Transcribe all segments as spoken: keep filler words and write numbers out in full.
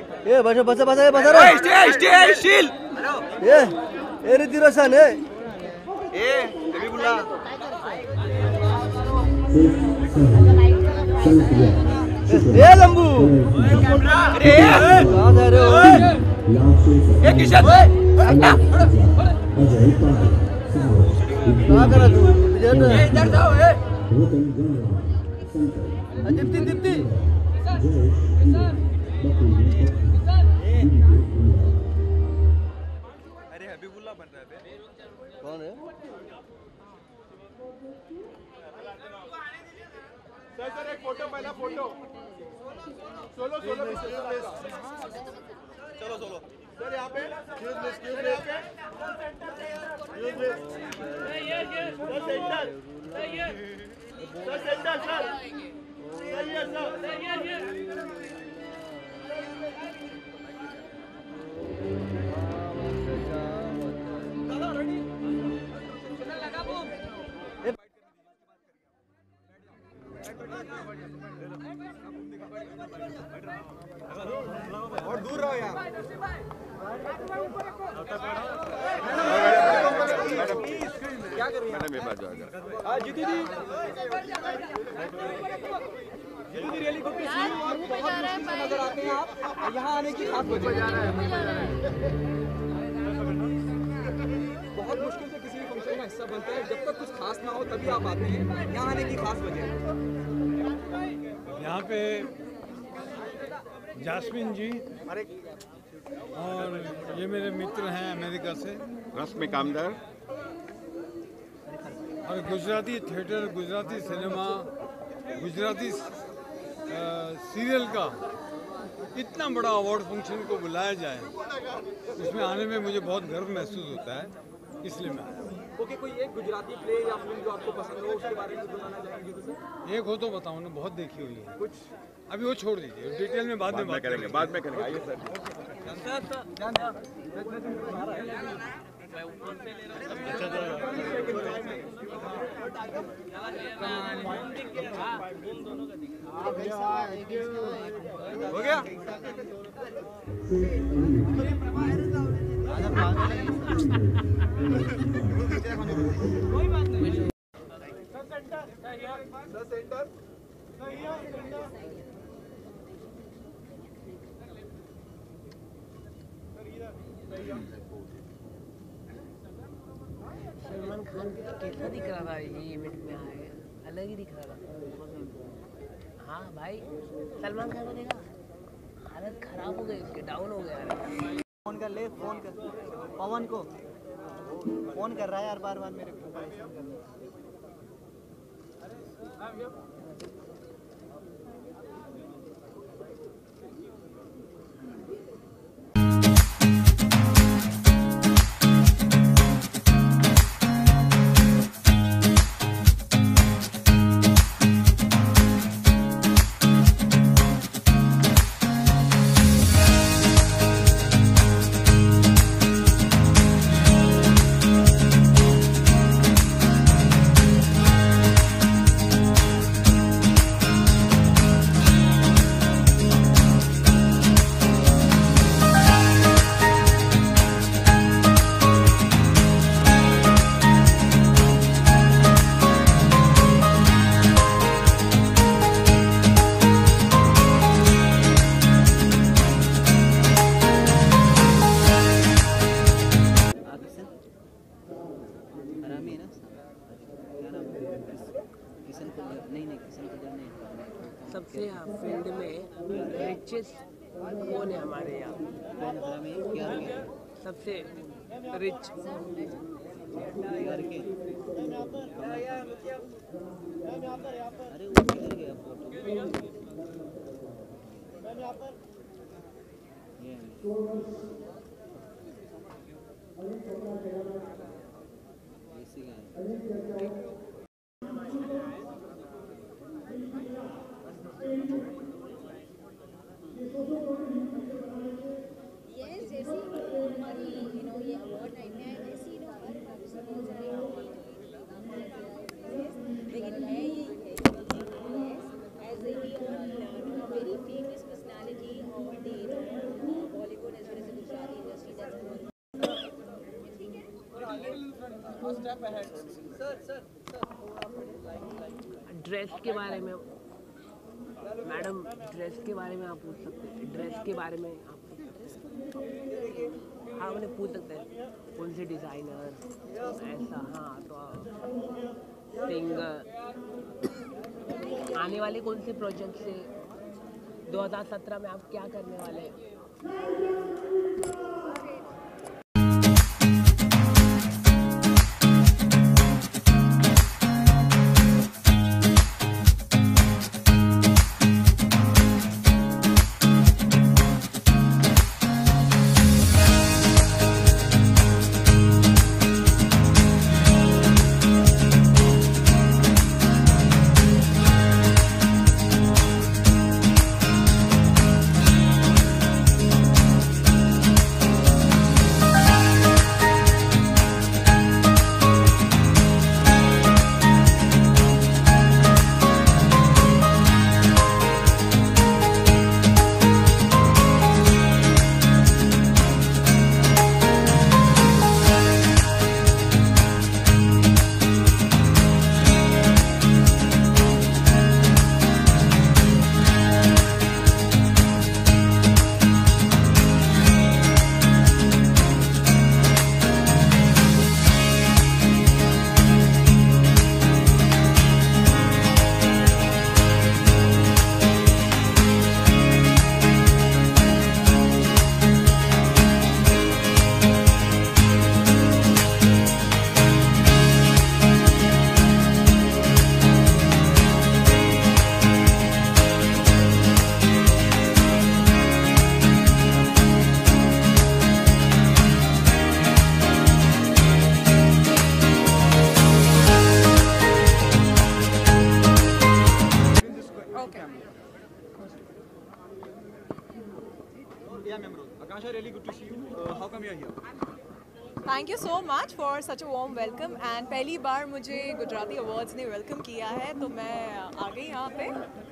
ये बस बस बस बस रे स्टे स्टे शील ये ये ऋतिक रोशन है ए हबीबुल्लाह ये लंबू अरे कहां जा रहे हो ये किशन क्या कर रहा तू ये इधर जाओ ए दीप्ति दीप्ति अरे हबीबुल्लाह बन रहा है कौन है सर सर एक फोटो पहला फोटो सोलो सोलो चलो चलो सर यहाँ पे excuse me excuse me excuse me sir centre sir centre sir सही है सर और दूर रहो यार क्या कर रही हैं मैडम? बात जाएगा हां Jitu ji Jitu ji really good to see you और बहुत मुश्किल से नजर आते हैं आप यहाँ आने की खास वजह जा रहा है बहुत मुश्किल से किसी भी फंक्शन का हिस्सा बनते हैं जब तक कुछ खास ना हो तभी आप आते हैं यहाँ आने की खास वजह यहाँ पे जास्मिन जी और ये मेरे मित्र हैं अमेरिका से रश्मि कामदर और Gujarati theatre Gujarati cinema Gujarati serial का इतना बड़ा अवार्ड फंक्शन को बुलाया जाए उसमें आने में मुझे बहुत गर्व महसूस होता है इसलिए मैं ओके कोई एक गुजराती प्ले या फिल्म जो आपको पसंद हो उसके बारे में बताना चाहेंगे? एक हो तो बताऊँ ना बहुत देखी हुई है कुछ अभी वो छोड़ दीजिए डिटेल में बाद में बात करेंगे बाद में करेंगे आइए सर हो गया कोई बात नहीं sir centre sir centre Salman Khan कैसा दिख रहा था ये इवेंट में आए अलग ही दिख रहा था हाँ भाई सलमान खान को देखा हालत खराब हो गई उसके डाउन हो गया फोन कर ले फोन कर पवन को फोन कर रहा है यार बार बार मेरे को परेशान कर रहा है सबसे फील्ड में रिचेस्ट कौन है हमारे यहाँ सबसे रिच Yes, जैसे हमारी you know ये award night में है वैसे ही ना हर फंक्शन हो जाए लेकिन है ये yes as a very famous personality of the dress के बारे में मैडम, ड्रेस के बारे में आप पूछ सकते हैं। ड्रेस के बारे में आप हाँ उन्हें पूछ सकते हैं कौन से डिज़ाइनर ऐसा। हाँ तो सिंगर आने वाले कौन से प्रोजेक्ट से दो हज़ार सत्रह में आप क्या करने वाले हैं? Thank you so much for such a warm welcome and पहली बार मुझे गुजराती अवार्ड्स ने वेलकम किया है तो मैं आ गई यहाँ पे।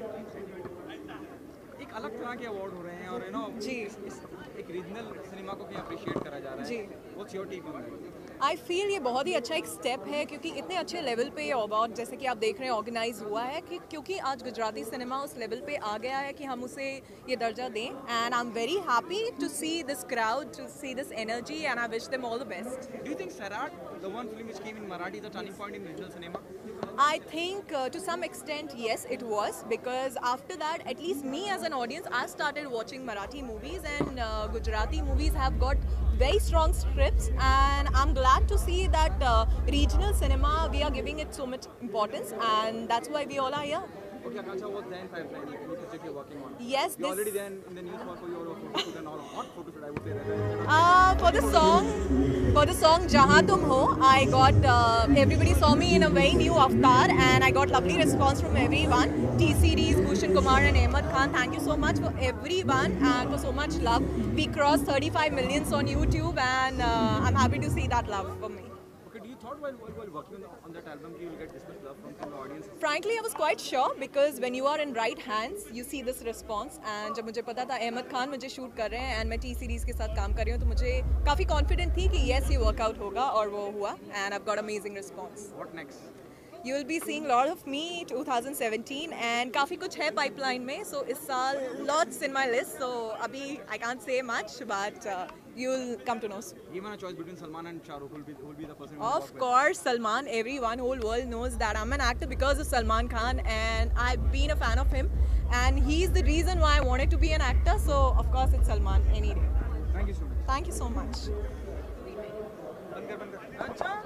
एक अलग तरह के अवार्ड हो रहे हैं और यू नो जी इस, इस, एक रीजनल सिनेमा को भी अप्रिशिएट करा जा रहा है जी। What's your take on that? I feel ये बहुत ही अच्छा एक स्टेप है क्योंकि इतने अच्छे लेवल पे ये अवार्ड जैसे कि आप देख रहे हैं ऑर्गेनाइज हुआ है कि क्योंकि आज गुजराती सिनेमा उस लेवल पे आ गया है कि हम उसे ये दर्जा दें and I am very happy to see this crowd, to see this energy and I wish them all the best. Do you think Sairat, the one film which came in Marathi, is a turning point in regional cinema? I think uh, to some extent yes it was, because after that at least me as an audience I started watching Marathi movies and uh, Gujarati movies have got very strong scripts and I'm glad to see that uh, regional cinema we are giving it so much importance and that's why we all are here. Okay, Akansha, what's there in pipeline? Any project you're working on? Yes, You're this already there in, in the news for, for your photo shoot and all. Hot photo shoot, I would say that. Uh, for the song, for the song Jahan Tum Ho, I got uh, everybody saw me in a very new avatar, and I got lovely response from everyone. T-Series, Bhushan Kumar and Ahmed Khan, thank you so much for everyone and for so much love. We crossed thirty-five millions on YouTube, and uh, I'm happy to see that love for me. Okay, do you thought while, while, while working on, the, on that album you will get this much love from, from the audience? Frankly, I was quite sure because when you are in right hands, you see this response. And जब मुझे पता था अहमद खान मुझे shoot कर रहे हैं and मैं T series के साथ काम कर रही हूँ तो मुझे काफ़ी कॉन्फिडेंट थी कि yes ये वर्कआउट होगा और वो हुआ and I've got amazing response. What next? You will be seeing lot of me twenty seventeen and काफ़ी कुछ है pipeline में, so इस साल lots in my list, so अभी I can't say much but uh, you'll come to know soon. Given a choice between Salman and Shah Rukh, who will be, who will be the person? Of course, Salman. Everyone, whole world knows that I'm an actor because of Salman Khan, and I've been a fan of him, and he's the reason why I wanted to be an actor. So of course, it's Salman any day. Thank you so much. Thank you so much. Bankar, bankar. Acha.